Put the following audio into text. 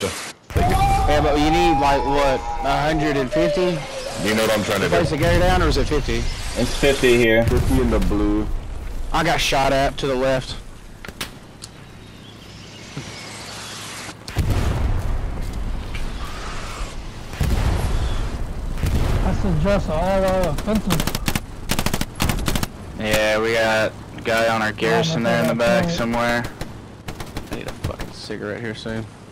Yeah, but you need like what, 150? You know what I'm trying to do? Place the gear down, or is it 50? It's 50 here. 50 in the blue. I got shot at to the left. I suggest all offensive. Yeah, we got a guy on our garrison there in the back somewhere. I need a fucking cigarette here soon.